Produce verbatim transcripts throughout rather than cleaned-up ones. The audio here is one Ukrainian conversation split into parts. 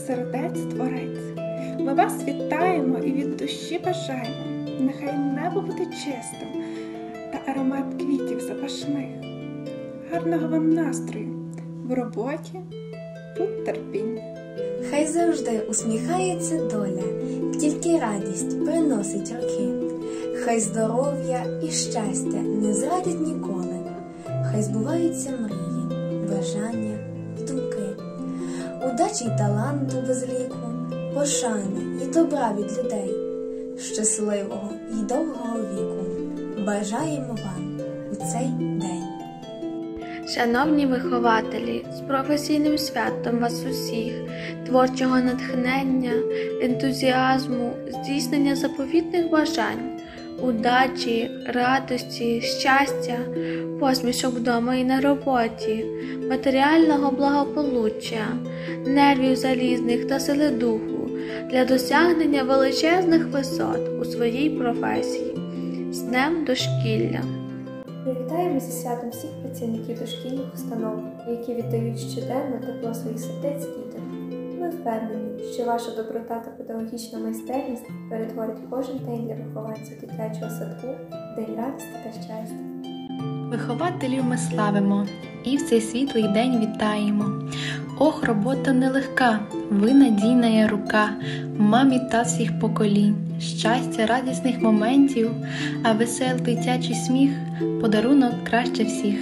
сердець Творець. Ми вас вітаємо і від душі бажаємо, нехай небо буде чистим та аромат квітів запашних. Гарного вам настрою в роботі, тут терпіння. Хай завжди усміхається доля, тільки радість приносить роки. Хай здоров'я і щастя не зрадять ніколи. Хай збуваються мрії, бажання і думки. Удачі й таланту без ліку, пошани і добра від людей. Щасливого і довгого віку бажаємо вам у цей день. Шановні вихователі, з професійним святом вас усіх, творчого натхнення, ентузіазму, здійснення заповітних бажань, удачі, радості, щастя, посмішок вдома і на роботі, матеріального благополуччя, нервів залізних та сили духу для досягнення величезних висот у своїй професії. З Днем дошкілля! Ми вітаємо зі святом всіх працівників дошкільних установ, які віддають щоденно тепло своїх сердець дітям. Ми впевнені, що ваша доброта та педагогічна майстерність перетворять кожен день для вихованців дитячого садку в день радості та щастя. Вихователів ми славимо і в цей світлий день вітаємо. Ох, робота нелегка, ви надійна рука, мамі та всіх поколінь, щастя, радісних моментів, а веселий дитячий сміх – подарунок краще всіх.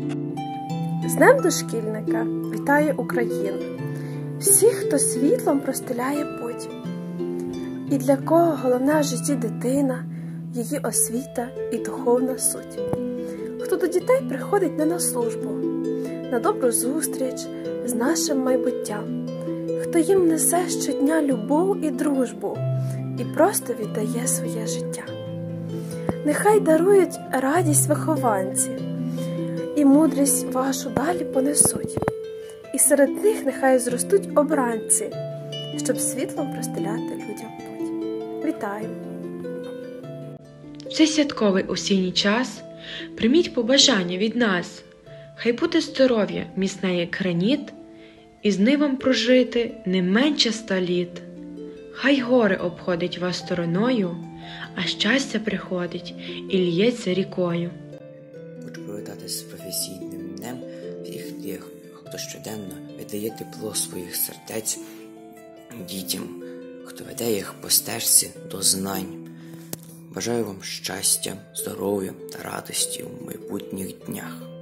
З Днем дошкільника вітає Україну, всіх, хто світлом простеляє путь. І для кого головна в житті дитина, її освіта і духовна суть. Хто до дітей приходить не на службу, на добру зустріч з нашим майбуттям, хто їм несе щодня любов і дружбу і просто віддає своє життя. Нехай дарують радість вихованці і мудрість вашу далі понесуть, і серед них нехай зростуть обранці, щоб світлом простеляти людям путь. Вітаю! В цей святковий осінній час прийміть побажання від нас. Хай буде здоров'я міцне, як граніт, і з ним вам прожити не менше ста літ. Хай горе обходить вас стороною, а щастя приходить і лється рікою. Хочу привітати з професійним днем всіх тих, хто щоденно віддає тепло своїх сердець дітям, хто веде їх по стежці до знань. Бажаю вам щастя, здоров'я та радості у майбутніх днях.